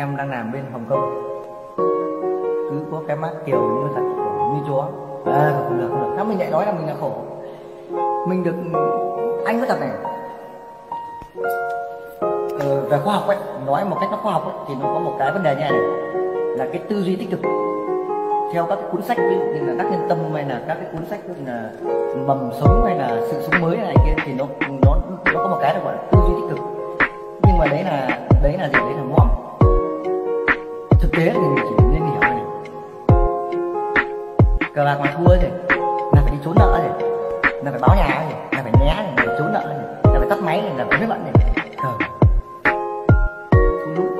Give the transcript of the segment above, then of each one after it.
em đang làm bên Hồng Kông, cứ có cái mác kiều như thật khổ như chó. Không được, không được.ถ้าmình lại nói là mình là khổ, mình được anh nói thật này, về khoa học ấy, nói một cách nó khoa học ấy, thì nó có một cái vấn đề như này, là cái tư duy tích cực. Theo các cái cuốn sách ví dụ như là Đắc Nhân Tâm hay là các cái cuốn sách như là Mầm Sống hay là Sự Sống Mới này kia, thì nó có một cái là gọi là tư duy tích cực. Nhưng mà đấy là gì? Đấy là mõm. Thực tế thì mình chỉ nên hiểu này, cờ bạc mà thua thì là phải đi trốn nợ thì là phải báo nhà thì là phải né thì là phải trốn nợ thì là phải tắt máy thì là phải biết bận thì không đúng.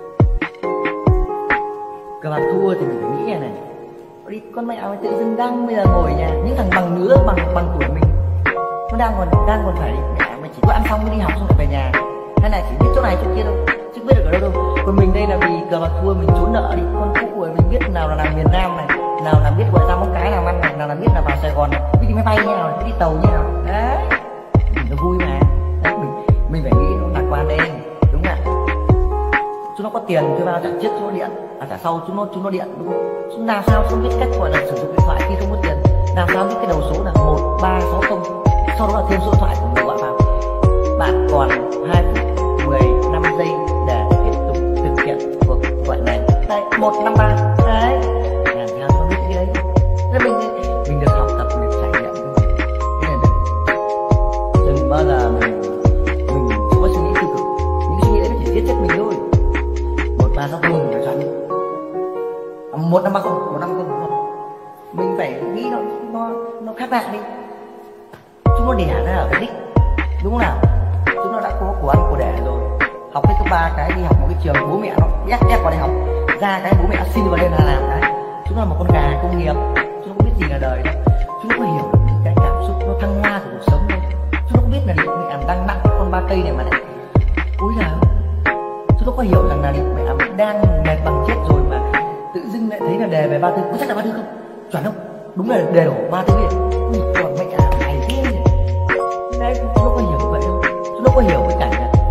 Cờ bạc thua thì mình phải nghĩ này, đi con mẹ mày tự dưng đang bây giờ ngồi nhà những thằng bằng nữa bằng tuổi mình, nó đang còn phải mẹ mày chỉ có ăn xong mới đi học xong rồi về nhà, hay là chỉ biết chỗ này chỗ kia đâu chứ biết được ở đâu đâu. Còn mình đây là vì cờ bạc thua mình trốn nợ đi, con cũ của mình biết nào là làm miền Nam này, nào là biết gọi ra móng cái làm ăn này, nào là biết là vào Sài Gòn này, biết đi máy bay như nào, biết đi tàu như nào đấy, nó vui mà đấy, mình phải nghĩ nó lạc quan lên, đúng không ạ? Chúng nó có tiền thuê bao trả trước chúng nó điện, trả sau chúng nó điện, đúng không? Chúng làm sao không biết cách gọi là sử dụng điện thoại khi không có tiền, làm sao biết cái đầu số là 1360, sau đó là thêm số điện thoại của người gọi vào. Bạn còn 2 phút 15 giây để tiếp tục thực hiện cuộc gọi này, đây 153 đấy, làm sao không biết cái đấy. Thế mình được học tập, mình được trải nghiệm, thế là đừng bao giờ mình không có suy nghĩ tiêu cực, những suy nghĩ đấy nó chỉ giết chết mình thôi. 1360 mình phải chọn 1530 mình phải nghĩ nó khác lạ đi. Chúng nó đẻ ra ở cái đích, đúng không nào? Chúng nó đã có của ăn của đẻ rồi, học hết cấp 3 cái đi học một cái trường bố mẹ nó ép vào đại học, ra cái bố mẹ xin vào đây là làm cái. Chúng nó là một con gà công nghiệp, chúng nó không biết gì là đời đâu, chúng nó có hiểu được những cái cảm xúc nó thăng hoa của cuộc sống đâu. Chúng nó không biết là điện mẹ đang nặng con 3 cây này mà lại úi giời, chúng nó có hiểu rằng là điện mẹ đang mệt bằng chết rồi mà tự dưng lại thấy là đề về 3 tư, có chắc là 3 tư không? Chuẩn không? Đúng là đề đổ 3 tư ấy. Còn mẹ này thế này. Đấy, chúng nó có hiểu vậy không? Chúng nó có hiểu cái cảnh này.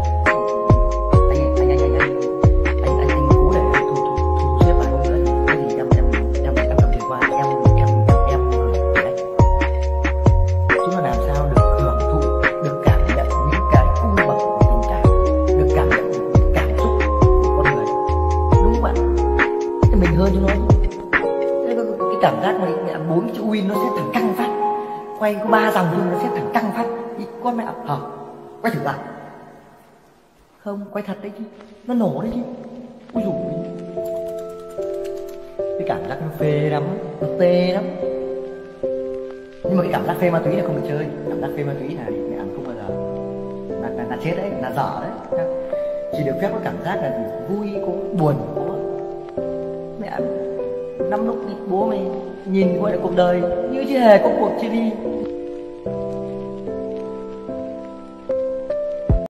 Anh cố để thu xếp lại không nữa thì cái gì em cầm tiền qua em đấy. Chúng nó làm sao được hưởng thụ, được cảm nhận những cái cung bậc của tình cảm, được cảm nhận những cảm xúc của con người, đúng không bạn? Thì mình hơn chúng nó. Cái cảm giác mà mẹ 4 cái chữ win nó sẽ thẳng căng phát, quay có 3 dòng thôi nó sẽ thẳng căng phát. Ý, con mẹ quay thử lại không, quay thật đấy chứ, nó nổ đấy chứ. Ui dồi, cái cảm giác nó phê lắm, nó tê lắm. Nhưng mà cái cảm giác phê ma túy là không được chơi. Cảm giác phê ma túy này mẹ ăn không bao giờ là chết đấy, là dở đấy. Chỉ được phép có cảm giác là vui, có buồn, có mẹ. Năm lúc đi bố mày nhìn gọi là cuộc đời như chưa hề có cuộc chia đi.